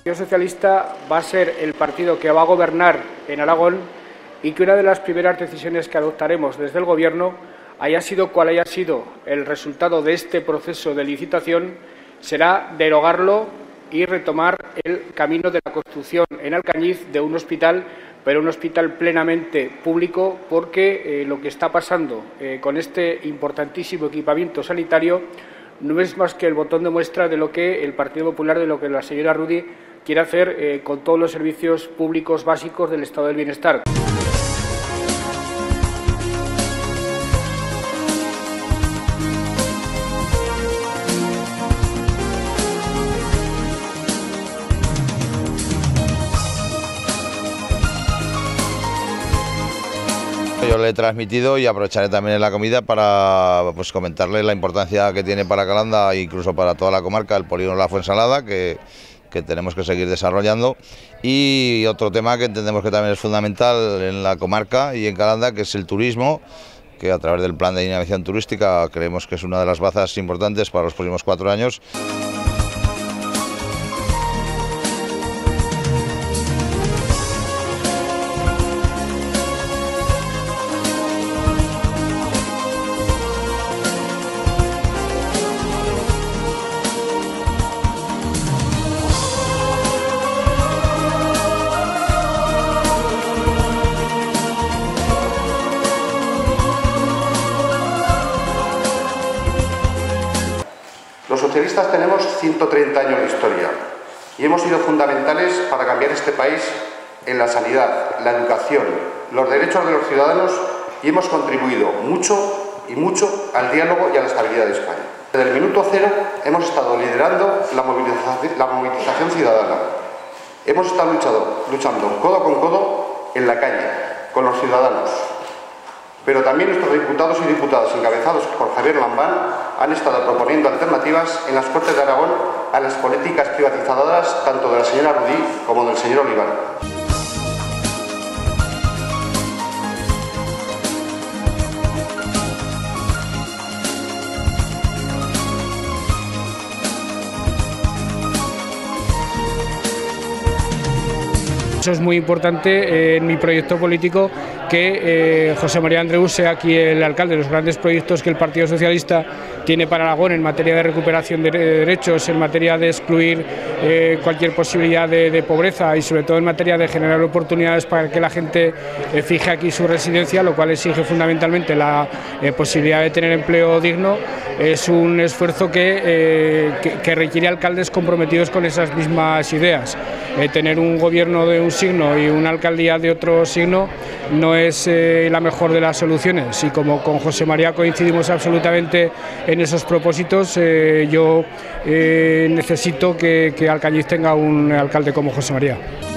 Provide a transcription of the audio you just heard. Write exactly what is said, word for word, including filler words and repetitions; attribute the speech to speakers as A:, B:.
A: El Partido Socialista va a ser el partido que va a gobernar en Aragón y que una de las primeras decisiones que adoptaremos desde el Gobierno, haya sido cual haya sido el resultado de este proceso de licitación, será derogarlo y retomar el camino de la construcción en Alcañiz de un hospital, pero un hospital plenamente público, porque eh, lo que está pasando eh, con este importantísimo equipamiento sanitario no es más que el botón de muestra de lo que el Partido Popular, de lo que la señora Rudy quiere hacer eh, con todos los servicios públicos básicos del estado del bienestar.
B: Yo le he transmitido y aprovecharé también en la comida para pues, comentarle la importancia que tiene para Calanda e incluso para toda la comarca el polígono La Fuensalada, que, que tenemos que seguir desarrollando. Y otro tema que entendemos que también es fundamental en la comarca y en Calanda, que es el turismo, que a través del plan de dinamización turística creemos que es una de las bazas importantes para los próximos cuatro años.
C: Los socialistas tenemos ciento treinta años de historia y hemos sido fundamentales para cambiar este país en la sanidad, la educación, los derechos de los ciudadanos y hemos contribuido mucho y mucho al diálogo y a la estabilidad de España. Desde el minuto cero hemos estado liderando la movilización, la movilización ciudadana. Hemos estado luchado, luchando codo con codo en la calle, con los ciudadanos. Pero también nuestros diputados y diputadas, encabezados por Javier Lambán, han estado proponiendo alternativas en las Cortes de Aragón a las políticas privatizadoras tanto de la señora Rudy como del señor Oliván.
A: Eso es muy importante eh, en mi proyecto político, que eh, José María Andreu sea aquí el alcalde. Los grandes proyectos que el Partido Socialista tiene para Aragón en materia de recuperación de derechos, en materia de excluir eh, cualquier posibilidad de, de pobreza y sobre todo en materia de generar oportunidades para que la gente eh, fije aquí su residencia, lo cual exige fundamentalmente la eh, posibilidad de tener empleo digno, es un esfuerzo que, eh, que, que requiere alcaldes comprometidos con esas mismas ideas. Eh, tener un gobierno de un signo y una alcaldía de otro signo no es eh, la mejor de las soluciones, y como con José María coincidimos absolutamente en esos propósitos, eh, yo eh, necesito que, que Alcañiz tenga un alcalde como José María.